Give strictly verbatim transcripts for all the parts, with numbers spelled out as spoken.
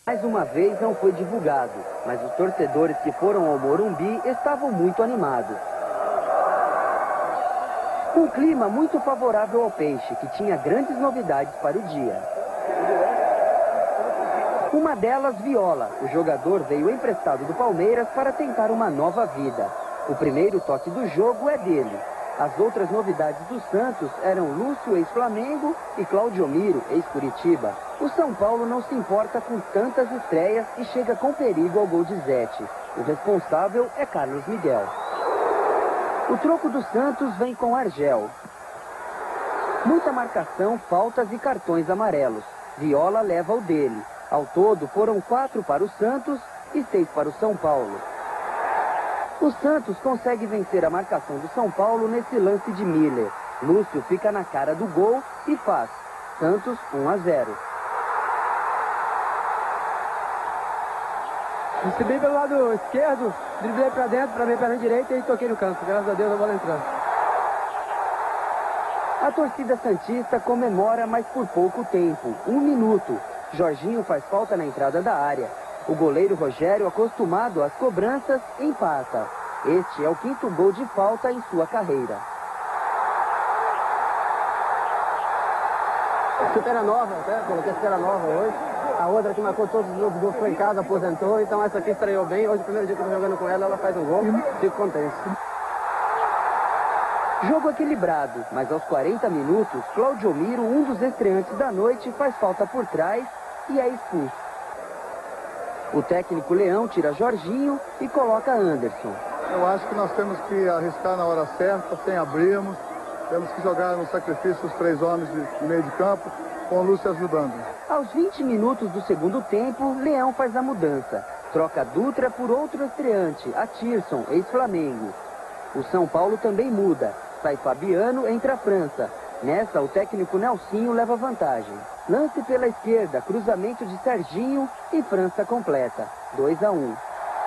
Mais uma vez não foi divulgado, mas os torcedores que foram ao Morumbi estavam muito animados. Um clima muito favorável ao Peixe, que tinha grandes novidades para o dia. Uma delas, Viola. O jogador veio emprestado do Palmeiras para tentar uma nova vida. O primeiro toque do jogo é dele. As outras novidades do Santos eram Lúcio, ex-Flamengo, e Claudiomiro, ex-Curitiba. O São Paulo não se importa com tantas estreias e chega com perigo ao gol de Zete. O responsável é Carlos Miguel. O troco do Santos vem com Argel. Muita marcação, faltas e cartões amarelos. Viola leva o dele. Ao todo foram quatro para o Santos e seis para o São Paulo. O Santos consegue vencer a marcação do São Paulo nesse lance de Miller. Lúcio fica na cara do gol e faz. Santos um a zero. Subi pelo lado esquerdo, driblei pra dentro, pra minha perna direita e toquei no canto. Graças a Deus a bola entrando. A torcida santista comemora, mas por pouco tempo. Um minuto. Jorginho faz falta na entrada da área. O goleiro Rogério, acostumado às cobranças, empata. Este é o quinto gol de falta em sua carreira. Chuteira nova, até, coloquei chuteira nova hoje. A outra que marcou todos os outros gols foi em casa, aposentou. Então essa aqui estreou bem. Hoje, o primeiro dia que eu estou jogando com ela, ela faz um gol. Fico contente. Jogo equilibrado, mas aos quarenta minutos, Claudiomiro, um dos estreantes da noite, faz falta por trás e é expulso. O técnico Leão tira Jorginho e coloca Anderson. Eu acho que nós temos que arriscar na hora certa, sem abrirmos. Temos que jogar no sacrifício os três homens de meio de campo, com o Lúcio ajudando. Aos vinte minutos do segundo tempo, Leão faz a mudança. Troca Dutra por outro estreante, a Tirson, ex-Flamengo. O São Paulo também muda. Sai Fabiano, entra a França. Nessa, o técnico Nelsinho leva vantagem. Lance pela esquerda, cruzamento de Serginho e França completa. dois a um.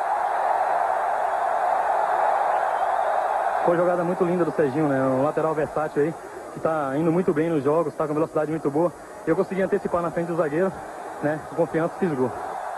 Foi uma jogada muito linda do Serginho, né? Um lateral versátil aí, que tá indo muito bem nos jogos, tá com velocidade muito boa. Eu consegui antecipar na frente do zagueiro, né? Com confiança, fiz gol.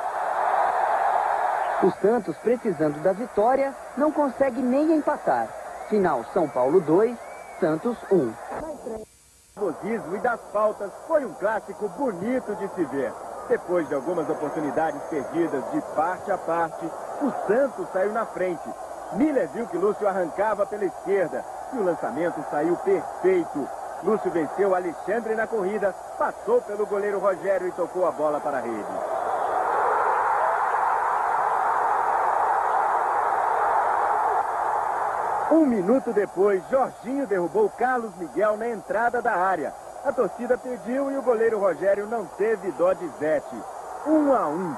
O Santos, precisando da vitória, não consegue nem empatar. Final São Paulo dois, Santos um. O nervosismo e das faltas foi um clássico bonito de se ver. Depois de algumas oportunidades perdidas de parte a parte, o Santos saiu na frente. Miller viu que Lúcio arrancava pela esquerda e o lançamento saiu perfeito. Lúcio venceu Alexandre na corrida, passou pelo goleiro Rogério e tocou a bola para a rede. Um minuto depois, Jorginho derrubou Carlos Miguel na entrada da área. A torcida pediu e o goleiro Rogério não teve dó de Zete. Um a um.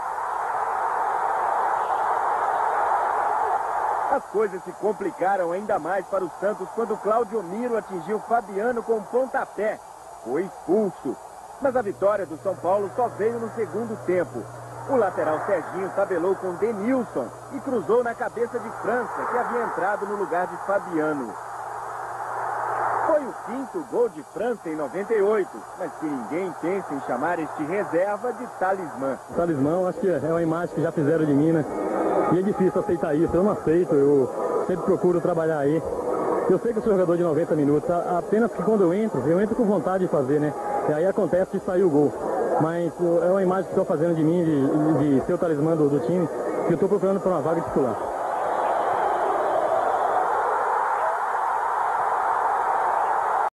As coisas se complicaram ainda mais para o Santos quando Claudiomiro atingiu Fabiano com um pontapé. Foi expulso. Mas a vitória do São Paulo só veio no segundo tempo. O lateral Serginho tabelou com Denilson e cruzou na cabeça de França, que havia entrado no lugar de Fabiano. Foi o quinto gol de França em noventa e oito, mas que ninguém pensa em chamar este reserva de talismã. Talismã, acho que é uma imagem que já fizeram de mim, né? E é difícil aceitar isso, eu não aceito, eu sempre procuro trabalhar aí. Eu sei que eu sou jogador de noventa minutos, apenas que quando eu entro, eu entro com vontade de fazer, né? E aí acontece de sair o gol. Mas é uma imagem que estou fazendo de mim, de, de ser o talismã do, do time, que eu estou procurando para uma vaga titular.